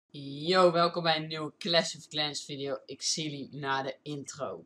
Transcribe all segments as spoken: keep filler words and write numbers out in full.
Yo, welkom bij een nieuwe Clash of Clans video. Ik zie jullie na de intro.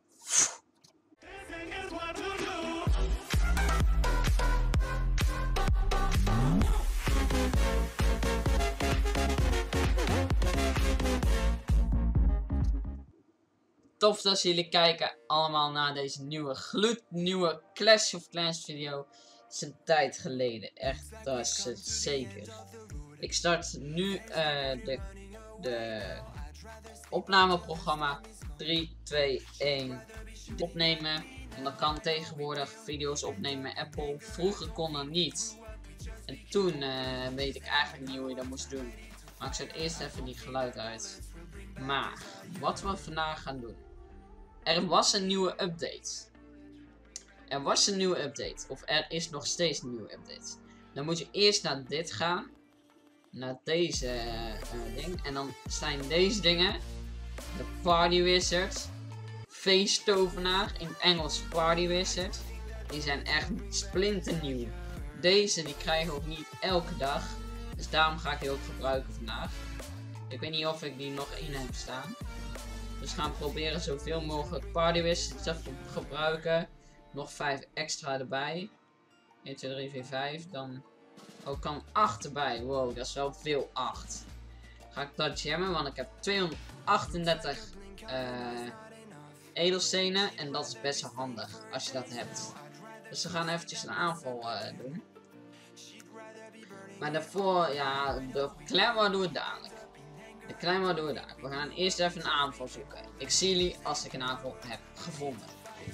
Tof dat jullie kijken allemaal naar deze nieuwe, gloednieuwe Clash of Clans video. Het is een tijd geleden, echt, dat is het zeker. Ik start nu uh, de, de opnameprogramma. drie, twee, één. Opnemen. En dan kan tegenwoordig video's opnemen met Apple. Vroeger kon dat niet. En toen uh, weet ik eigenlijk niet hoe je dat moest doen. Maar ik zet eerst even die geluid uit. Maar, wat we vandaag gaan doen. Er was een nieuwe update. Er was een nieuwe update. Of er is nog steeds een nieuwe update. Dan moet je eerst naar dit gaan. Naar deze uh, ding. En dan zijn deze dingen. De Party Wizard. Feesttovenaar. In het Engels Party Wizard. Die zijn echt splinternieuw. Deze die krijgen we ook niet elke dag. Dus daarom ga ik die ook gebruiken vandaag. Ik weet niet of ik die nog in heb staan. Dus we gaan proberen zoveel mogelijk Party Wizards te gebruiken. Nog vijf extra erbij. één, twee, drie, vier, vijf. Dan ook kan acht erbij. Wow, dat is wel veel acht. Ga ik dat jammen, want ik heb tweehonderdachtendertig uh, edelstenen. En dat is best wel handig als je dat hebt. Dus we gaan eventjes een aanval uh, doen. Maar daarvoor, ja, de clan doen we dadelijk. De clan doen we dadelijk. We gaan eerst even een aanval zoeken. Ik zie jullie als ik een aanval heb gevonden.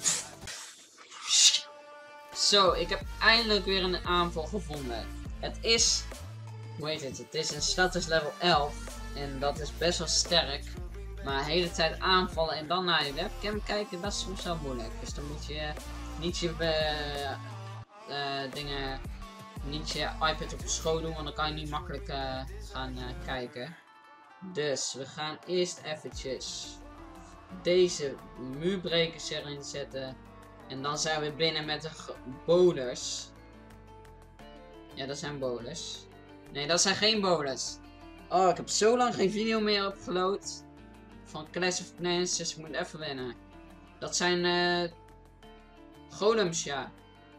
Zo, ik heb eindelijk weer een aanval gevonden. Het is, hoe heet het? Het is een status level elf. En dat is best wel sterk. Maar de hele tijd aanvallen en dan naar je webcam kijken, dat is soms wel moeilijk. Dus dan moet je niet je uh, uh, dingen, niet je iPad op je schoot doen, want dan kan je niet makkelijk uh, gaan uh, kijken. Dus we gaan eerst eventjes deze muurbrekers erin zetten. En dan zijn we binnen met de bowlers. Ja, dat zijn bowlers. Nee, dat zijn geen bowlers. Oh, ik heb zo lang geen video meer upgeload. Van Clash of Clans, dus ik moet even wennen. Dat zijn uh, golems, ja.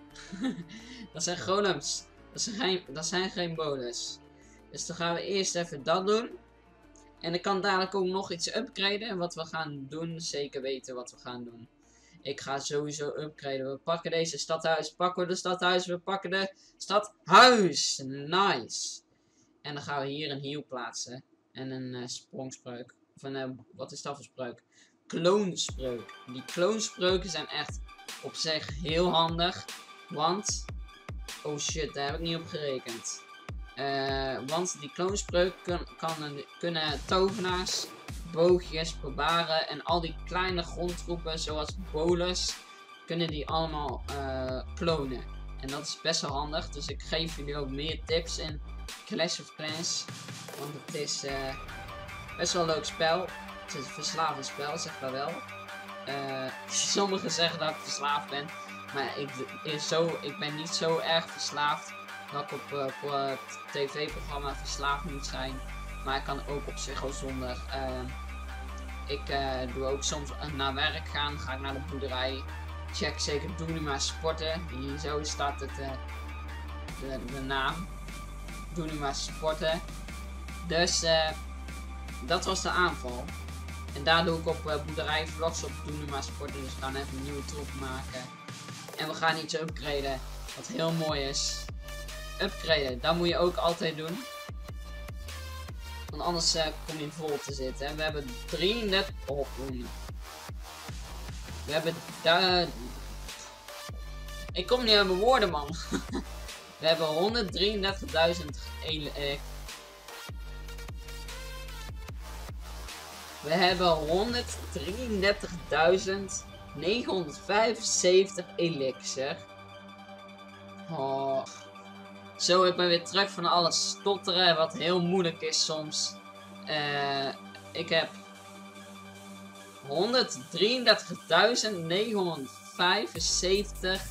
Dat zijn golems. Dat zijn geen, dat zijn geen bowlers. Dus dan gaan we eerst even dat doen. En ik kan dadelijk ook nog iets upgraden. Wat we gaan doen, zeker weten wat we gaan doen. Ik ga sowieso upgraden. We pakken deze stadhuis. Pakken we de stadhuis. We pakken de stadhuis. Nice. En dan gaan we hier een heal plaatsen. En een uh, sprongspreuk. Of een, uh, wat is dat voor spreuk? Kloonspreuk. Die kloonspreuken zijn echt op zich heel handig. Want, oh shit, daar heb ik niet op gerekend. Uh, want die kloonspreuk kun, kan, kunnen tovenaars, boogjes, barbaren en al die kleine grondtroepen zoals bowlers, kunnen die allemaal uh, klonen. En dat is best wel handig, dus ik geef jullie ook meer tips in Clash of Clans. Want het is uh, best wel een leuk spel. Het is een verslavend spel, zeg maar wel. Uh, sommigen zeggen dat ik verslaafd ben, maar ik, is zo, ik ben niet zo erg verslaafd dat ik op, uh, op uh, het tv-programma verslaafd moet zijn. Maar ik kan ook op zich wel zonder. Uh, ik uh, doe ook soms naar werk gaan. Ga ik naar de boerderij. Check zeker Dunuma Sporten. Hier zo staat het, uh, de, de naam. Dunuma Sporten. Dus uh, dat was de aanval. En daar doe ik op uh, boerderij vlogs op Dunuma Sporten. Dus we gaan even een nieuwe troep maken. En we gaan iets upgraden. Wat heel mooi is. Upgraden, dat moet je ook altijd doen. Want anders uh, kom je vol te zitten. En we hebben drieëndertig. Oh, we hebben daar. Ik kom niet aan mijn woorden, man. We hebben honderddrieëndertigduizend. Uh, we hebben honderddrieëndertigduizend negenhonderdvijfenzeventig elixir. Oh. Zo, ik ben weer terug van alles stotteren, wat heel moeilijk is soms. Uh, ik heb honderddrieëndertigduizend negenhonderdvijfenzeventig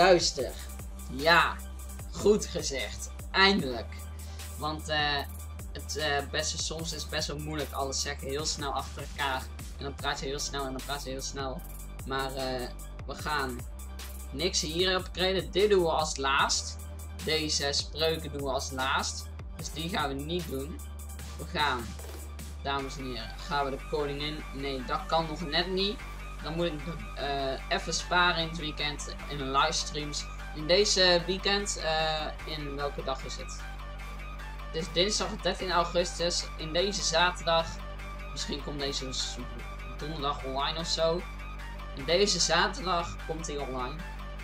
duister. Ja, goed gezegd. Eindelijk. Want uh, het uh, beste, soms is het best wel moeilijk alles zeggen heel snel achter elkaar. En dan praat je heel snel en dan praat je heel snel. Maar uh, we gaan niks hier upgraden. Dit doen we als laatst. Deze spreuken doen we als laatst. Dus die gaan we niet doen. We gaan, dames en heren, gaan we de koningin. Nee, dat kan nog net niet. Dan moet ik uh, even sparen in het weekend in een livestreams. In deze weekend, uh, in welke dag is het? Het is dinsdag dertien augustus. In deze zaterdag, misschien komt deze donderdag online of zo. In deze zaterdag komt hij online.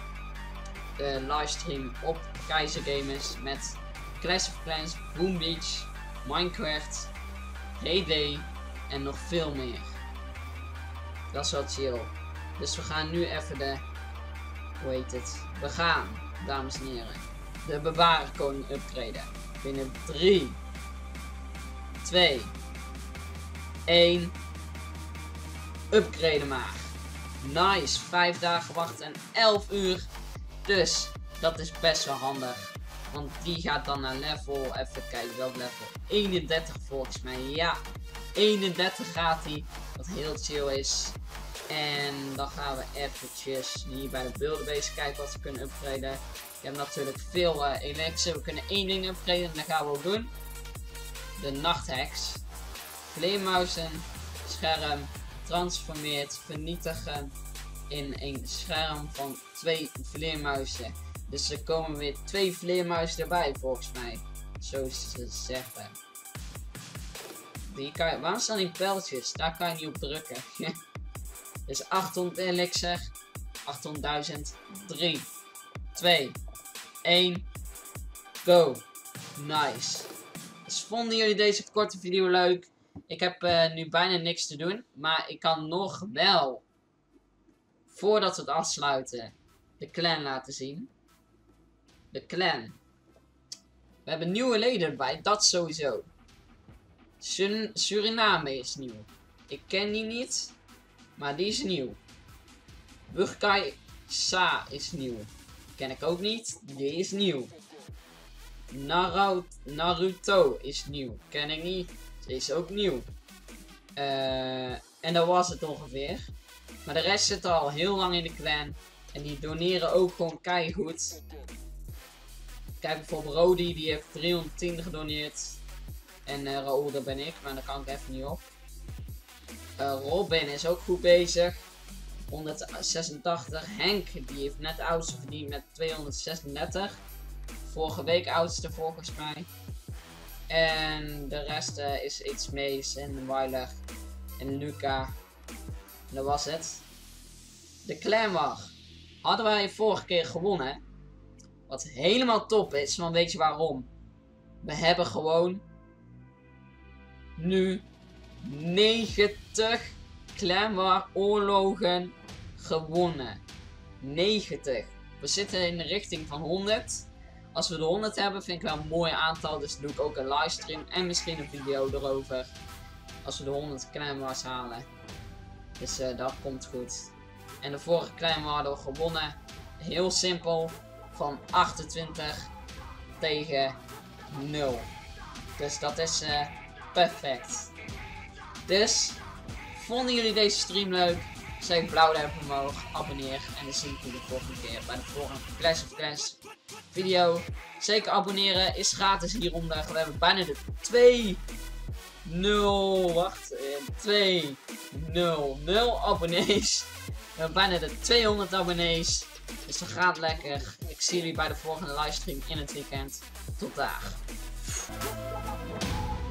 De livestream op Keizer Gamers met Clash of Clans, Boom Beach, Minecraft, Hay Day en nog veel meer. Dat is wel chill. Dus we gaan nu even de... Hoe heet het? We gaan, dames en heren, de bewaarkoning upgraden. Binnen drie, twee, één. Upgraden maar. Nice. vijf dagen wachten en elf uur. Dus dat is best wel handig. Want die gaat dan naar level, even kijken welk level, eenendertig volgens mij. Ja, eenendertig gaat hij. Wat heel chill is. En dan gaan we eventjes hier bij de beeldenbase kijken wat we kunnen upgraden. Je hebt natuurlijk veel uh, elixir. We kunnen één ding upgraden en dat gaan we ook doen. De nachtheks. Vleermuizen. Scherm. Transformeert. Vernietigen. In een scherm van twee vleermuizen. Dus er komen weer twee vleermuizen erbij volgens mij. Zo ze zeggen. Die kan je, waarom staan die pijltjes? Daar kan je niet op drukken. Dus achthonderd elixir. achthonderdduizend. drie, twee, één. Go. Nice. Dus vonden jullie deze korte video leuk? Ik heb uh, nu bijna niks te doen. Maar ik kan nog wel, voordat we het afsluiten, de clan laten zien. De clan. We hebben nieuwe leden erbij. Dat sowieso. Sun Suriname is nieuw. Ik ken die niet. Maar die is nieuw. Burkai Sa is nieuw. Ken ik ook niet. Die is nieuw. Naruto, Naruto is nieuw. Ken ik niet. Die is ook nieuw. Uh, en dat was het ongeveer. Maar de rest zit al heel lang in de clan. En die doneren ook gewoon keigoed. Kijk bijvoorbeeld Rodi. Die heeft driehonderdtien gedoneerd. En uh, Raoul, daar ben ik. Maar daar kan ik even niet op. Uh, Robin is ook goed bezig. honderdzesentachtig. Henk, die heeft net de oudste verdiend met tweehonderdzesendertig. Vorige week oudste volgens mij. En de rest uh, is iets Mees en Weiler en Luca. En dat was het. De clan war. Hadden wij vorige keer gewonnen. Wat helemaal top is. Want weet je waarom? We hebben gewoon nu negentig Clan War oorlogen gewonnen. negentig. We zitten in de richting van honderd. Als we de honderd hebben vind ik wel een mooi aantal. Dus doe ik ook een livestream en misschien een video erover. Als we de honderd Clan Wars halen. Dus uh, dat komt goed. En de vorige Clan War hadden we gewonnen. Heel simpel. Van achtentwintig tegen nul. Dus dat is uh, perfect. Dus, vonden jullie deze stream leuk? Zeg blauw duimpje omhoog, abonneer en dan zie ik jullie de volgende keer bij de volgende Clash of Clans video. Zeker abonneren, is gratis hieronder. We hebben bijna de twee nul, wacht, twee nul nul abonnees. We hebben bijna de tweehonderd abonnees. Dus dat gaat lekker. Ik zie jullie bij de volgende livestream in het weekend. Tot daar.